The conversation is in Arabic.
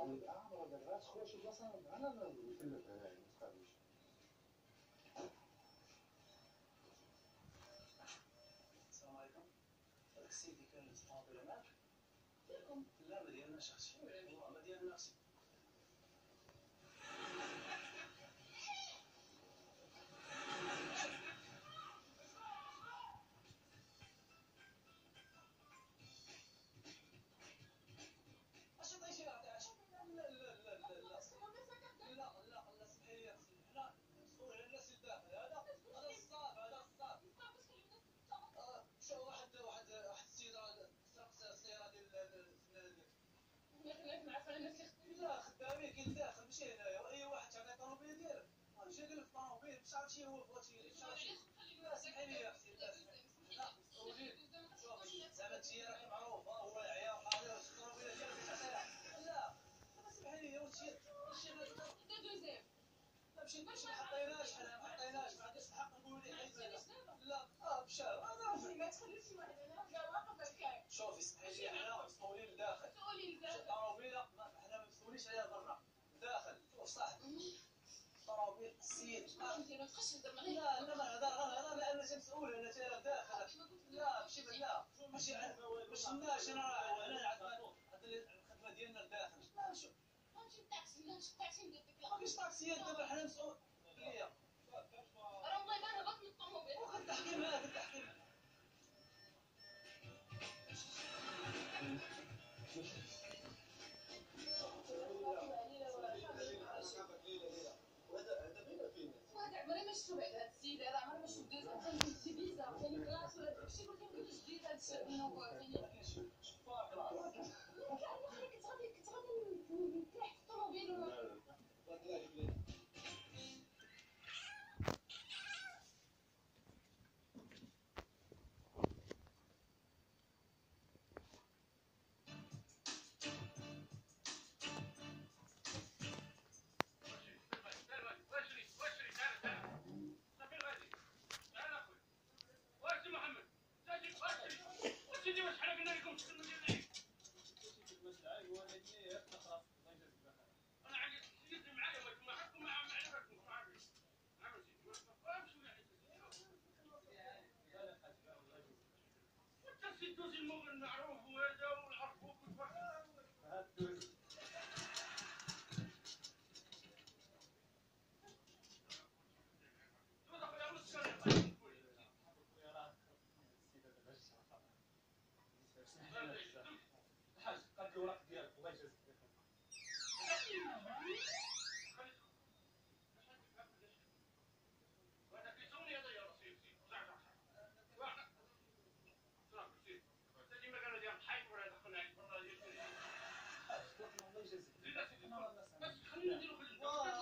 السلام عليكم. هذاك السيد اللي كان الطوموبيله معاك ديالكم؟ لا ما ديالناش اختي، ما ديالناش. اش عطيتي لا لا لا لا لا لا اسمحي لي اختي، حنا مسؤول على الناس اللي داخل. هذا الصاد شو واحد السيد راه سرق السياره ديال الفنانه ديالك. لا خدامين كاين داخل ماشي هنايا، واي واحد تعطي الطوموبيله ديالك مشى قال لك الطوموبيل مش عرفت شنو هو بغيتي لا اسمحي لي يا اختي لا مسؤولين. شوفي زعما انت راكي معروفه هو عيا قادر الطوموبيله ديالك تعطيها. لا اسمحي لي واش لا ماشي ما حطيناش، حنا ما حطيناش، ما عنديش الحق نقول لي حيت لا مشى انا ما تخليش واحد انا واقف. شوفي اسمحي لي حنا مسؤولين لداخل الطوموبيله، حنا ما مسؤولينش عليها برا داخل صح. الطوموبيل السيد لا لا ما هذا انا مسؤول انا داخل. لا ماشي لا ماشي الناس انا الخدمه ديالنا لداخل. لا شوف ما فيش طاكسيات دابا حنا مسؤول ليا راه والله ما هبط من الطوموبيل وكالتحكيم هذا التحكيم. وهذا عمري ما شفتو بعد هاد السيد هذا، عمري ما شفت دوزيام كان شي بيزار ثاني كلاس ولا داكشي، قلت لهم كيفاش جديد هاد الشيء منو ثاني كان غادي نرتاح في الطوموبيل ولا الدوز المغرب المعروف وهذا والعرفوك والفرق. بس خلينا نديرو